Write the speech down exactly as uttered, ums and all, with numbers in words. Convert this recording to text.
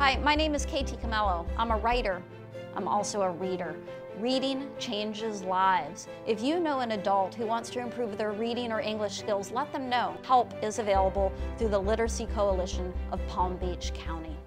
Hi, my name is DiCamillo. I'm a writer. I'm also a reader. Reading changes lives. If you know an adult who wants to improve their reading or English skills, let them know. Help is available through the Literacy Coalition of Palm Beach County.